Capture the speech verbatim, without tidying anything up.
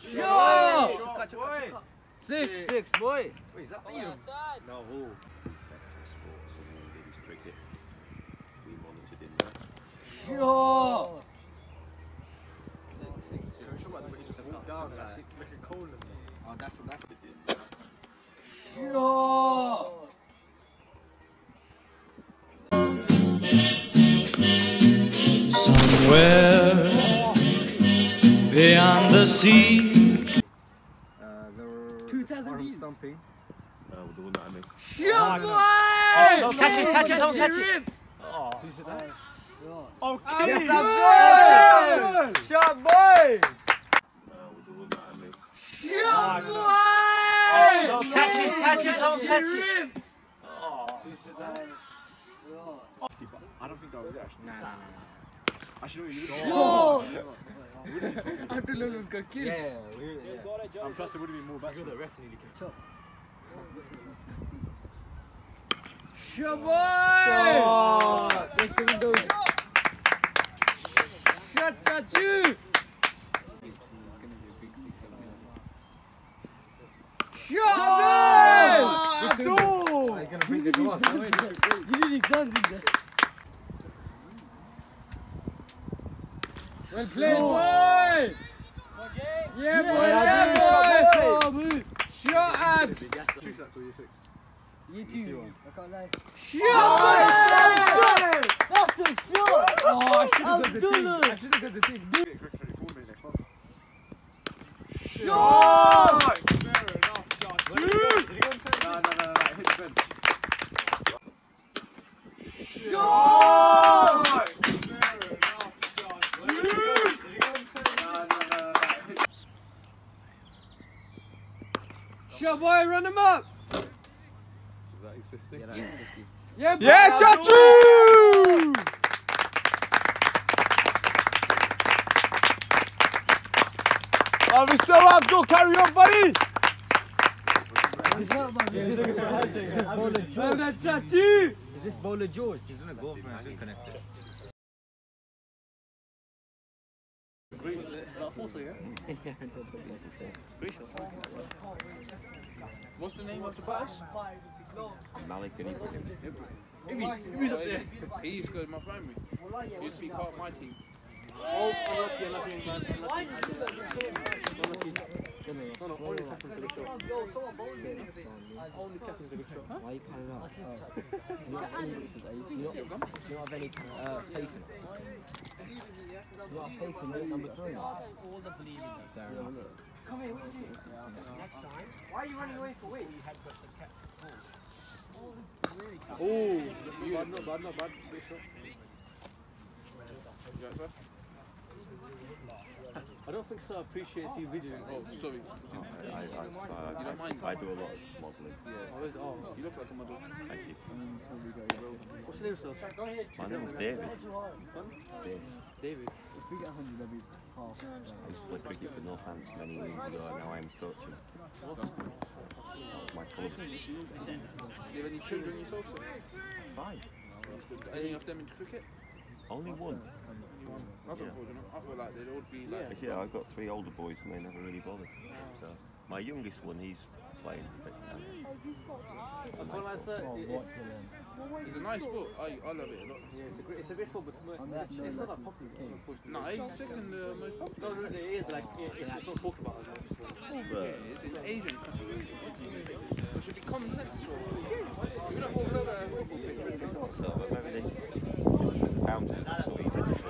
Shot! Six. Six, boy. Wait, is that Ian? No. Technical sports and women's cricket. We monitored in there. Shot! Down, like, make a cold in there. Oh, that's that's it. Somewhere beyond the sea. Uh, there were two thousand arm views. stumping. Uh, the one that I missed. Shot, boy! Oh, catch it, catch it, someone catch it. Oh. Who said that? Okay. Yes, boy! Shot, boy! Uh, the one that I missed. Shot, boy! Oh, catch it, catch it, someone catch it. Oh. Who said that? I don't think that was it actually. Nah, nah, nah. Actually, no, you Shot! Abdul was gonna kill. Yeah, yeah, yeah. And plus, there would have been more batsmen. Shot, boy! Shot! Let's go, go. Shot, got you! Shot, boy! Abdul! You're gonna bring the glass. You did exams in there. Well played, boy! Yeah, boy, yeah, boy! Shot, Abd! Two sets or year six? You too. I can't lie. Shot! That's a shot! Oh, I should have got the thing. I should have got the thing. Shot! Fair enough, shot. Two! No, no, no, no, no, hit the bench. Shot! Fair enough, shot. Two! No, no, no, no, hit. Shot, boy, run him up! Is that his fifty? Yeah, that's fifty. Yeah, boy! Yeah, Chachu! Oh, we still have to carry on, buddy! Is this bowler George? He's gonna go for it and connect it. What's the name of the batters? Malik and Ibrahim. He used to go to my primary. He used to be part of my team. Oh, unlucky, unlucky, man. Unlucky. No, no, only captain for the shot. Only captain for the shot. Why are you panning out? Do you not have any uh, faith in it? Do you have faith in number three? Fair enough. Come here, what are you doing? Next time. Why are you running away for weight? Oh, bad, not bad, not bad. Good shot. I don't think so. Appreciates his video. Oh, sorry. I, I, I, You don't mind? I do a lot of modelling. Yeah. Oh, is it? Oh. You look like a model. Thank you. What's your name, sir? My name is David. David. David. If we get one hundred, that'd be half. I used to play cricket for Northampton many years ago, and now I'm coaching. That was my club. Do you have any children yourself, sir? Five. Any of them into cricket? Only one. That's Yeah. unfortunate. I feel like they'd all be like... But yeah, I've got three older boys and they never really bothered. So my youngest one, he's playing. But, um, It's a nice book. I, I love it a lot. Yeah, it's a great, it's a great sport, but it's not, it's, it's not that popular. No, it's second uh, most popular. No, no, no, it is like, it, it's not talked about as much. Yeah, it's in Asian countries. It should be common sense as well. You don't walk over a football pitch. so, but maybe they found it so easy to